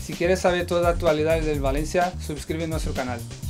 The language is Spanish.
Si quieres saber todas las actualidades del Valencia, suscríbete a nuestro canal.